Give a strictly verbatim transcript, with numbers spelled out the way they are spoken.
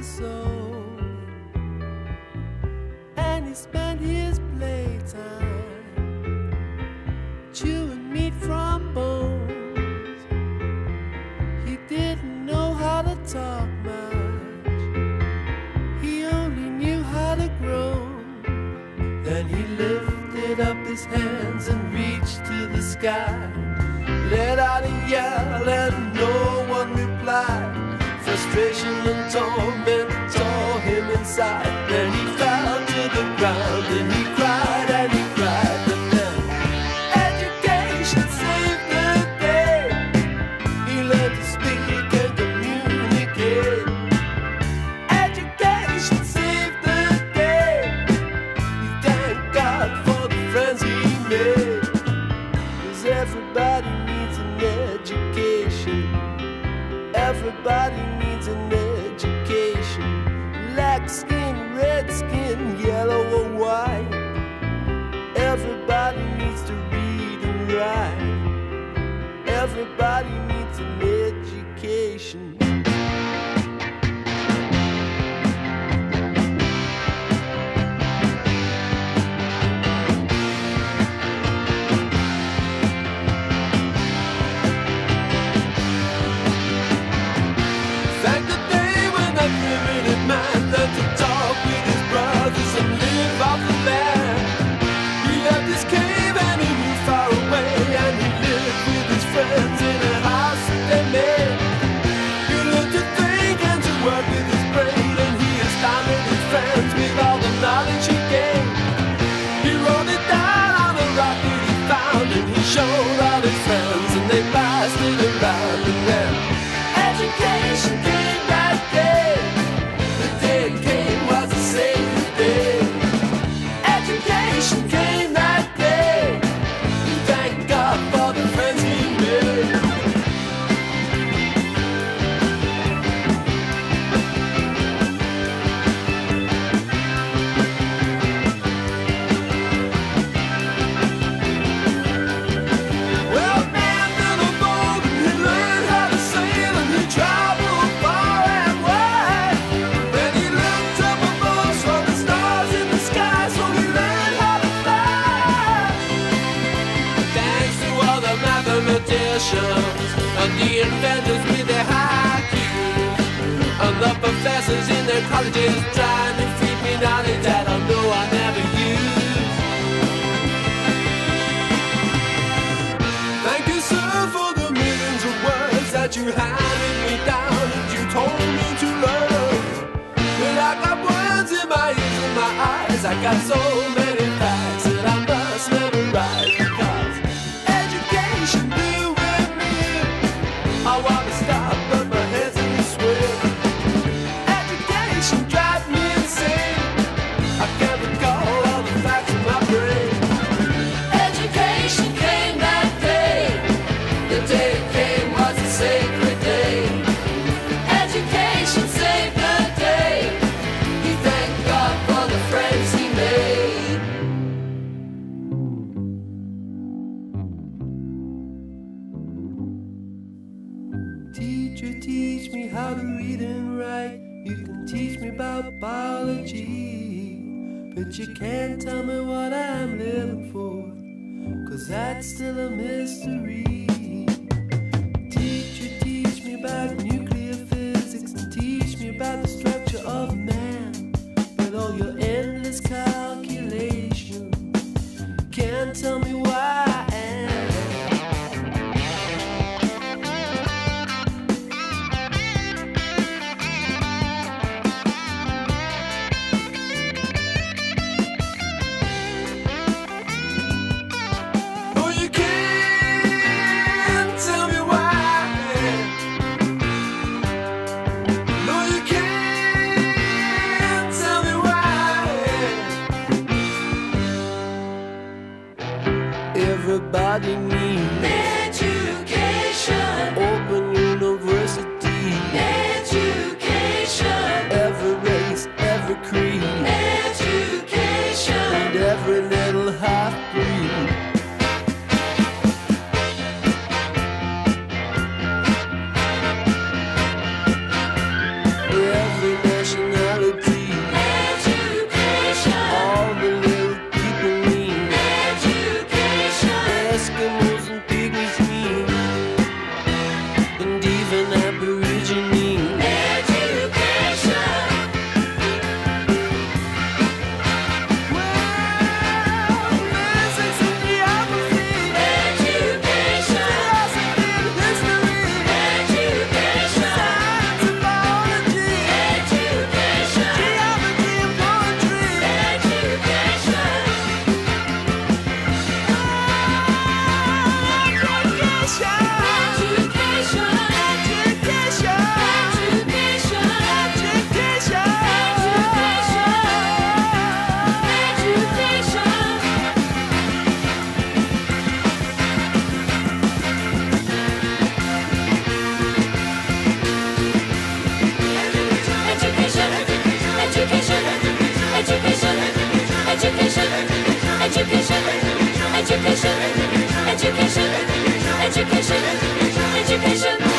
years old, and he spent his playtime chewing meat from bones. He didn't know how to talk much, he only knew how to groan. Then he lifted up his hands and reached to the sky, let out a yell and no one replied. Frustration and torment tore him inside. Then he fell to the ground and he cried and he cried. But then education saved the day. He learned to speak and communicate. Education saved the day. He thanked God for the friends he made. 'Cause everybody needs an education. Everybody needs an education. Black skin, red skin, yellow or white. Everybody needs to read and write. Everybody needs an education. Showed all his friends and they blasted around. And then education came that day. The day it came was a sacred day. Education came that day. Thank God for the friends he made. And the inventors with their high Q, and the professors in their colleges trying to feed me knowledge that I know I never used. Thank you, sir, for the millions of words that you handed me down and you told me to learn. But I got words in my ears and my eyes. I got so many facts that I must memorize. Because education blew with me. I wanna stop, but my hands in the swim. Education drives me insane. I can't recall all the facts in my brain. Education came that day. The day it came was a sacred day. Education saved the day. He thanked God for the friends he made. Teacher, teach me how to read and write. You can teach me about biology, but you can't tell me what I'm living for, 'cause that's still a mystery. Teacher, teach me about nuclear physics and teach me about the structure of man, but all your endless calculations can't tell me why I am. No, you can't. education, education, education, education.